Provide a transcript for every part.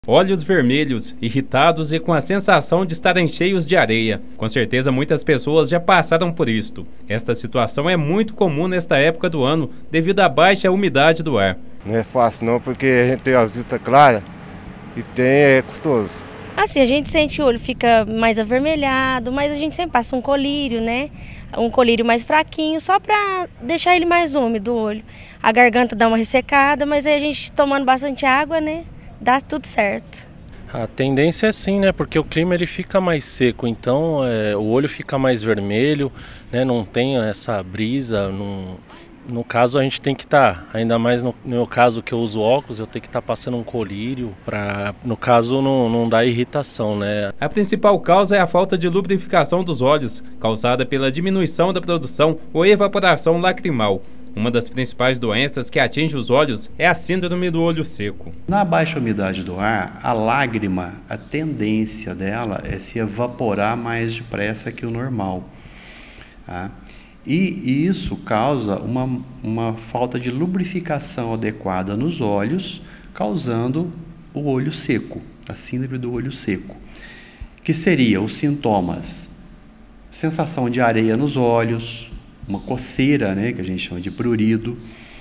Olhos vermelhos, irritados e com a sensação de estarem cheios de areia. Com certeza muitas pessoas já passaram por isto. Esta situação é muito comum nesta época do ano, devido à baixa umidade do ar. Não é fácil não, porque a gente tem as vistas claras e é custoso. Assim, a gente sente o olho fica mais avermelhado, mas a gente sempre passa um colírio, né? Um colírio mais fraquinho, só para deixar ele mais úmido o olho. A garganta dá uma ressecada, mas aí a gente tomando bastante água, né? Dá tudo certo. A tendência é sim, né? Porque o clima ele fica mais seco, então o olho fica mais vermelho, né? Não tem essa brisa. No caso a gente tem que estar, ainda mais no meu caso que eu uso óculos, eu tenho que estar passando um colírio para, no caso, não dar irritação, né? A principal causa é a falta de lubrificação dos olhos, causada pela diminuição da produção ou evaporação lacrimal. Uma das principais doenças que atinge os olhos é a síndrome do olho seco. Na baixa umidade do ar, a lágrima, a tendência dela é se evaporar mais depressa que o normal. Tá? E isso causa uma falta de lubrificação adequada nos olhos, causando o olho seco, a síndrome do olho seco. Que seria os sintomas: sensação de areia nos olhos, uma coceira, né, que a gente chama de prurido,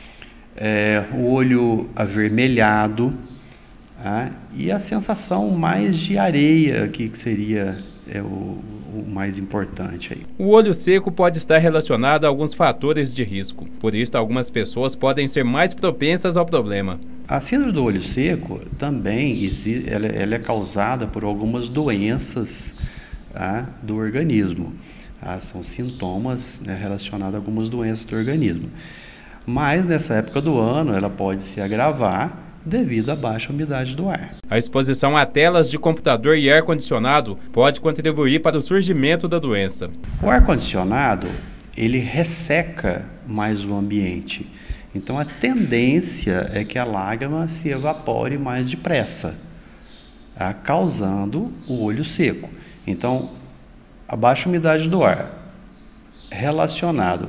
o olho avermelhado, tá? E a sensação mais de areia, que seria o mais importante aí. O olho seco pode estar relacionado a alguns fatores de risco, por isso algumas pessoas podem ser mais propensas ao problema. A síndrome do olho seco também ela é causada por algumas doenças, tá, do organismo. São sintomas, né, relacionados a algumas doenças do organismo. Mas nessa época do ano ela pode se agravar devido à baixa umidade do ar. A exposição a telas de computador e ar-condicionado pode contribuir para o surgimento da doença. O ar-condicionado, ele resseca mais o ambiente. Então a tendência é que a lágrima se evapore mais depressa, tá, causando o olho seco. Então, a baixa umidade do ar relacionado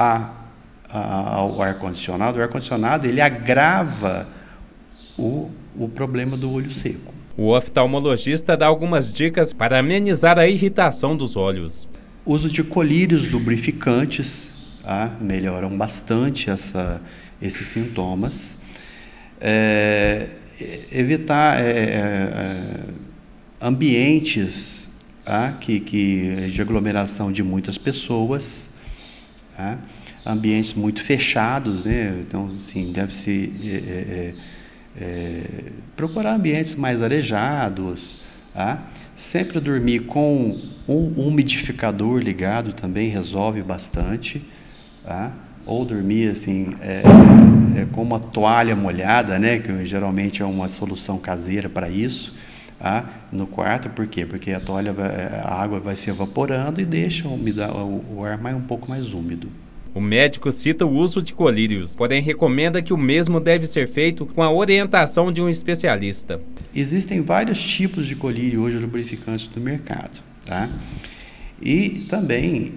ao ar-condicionado, o ar-condicionado ele agrava o problema do olho seco. O oftalmologista dá algumas dicas para amenizar a irritação dos olhos. Uso de colírios lubrificantes, tá, melhoram bastante esses sintomas. Evitar ambientes de aglomeração de muitas pessoas, tá? Ambientes muito fechados, né? Então, assim, deve-se procurar ambientes mais arejados, tá? Sempre dormir com um umidificador ligado também resolve bastante, tá? Ou dormir assim, com uma toalha molhada, né? Que geralmente é uma solução caseira para isso. No quarto, por quê? Porque a água vai se evaporando e deixa o ar um pouco mais úmido. O médico cita o uso de colírios, porém recomenda que o mesmo deve ser feito com a orientação de um especialista. Existem vários tipos de colírio hoje lubrificantes no mercado, tá? E também,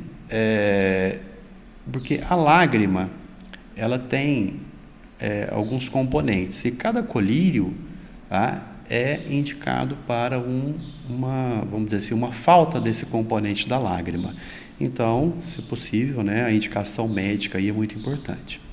porque a lágrima, ela tem alguns componentes, e cada colírio, tá, é indicado para vamos dizer assim, uma falta desse componente da lágrima. Então, se possível, né, a indicação médica aí é muito importante.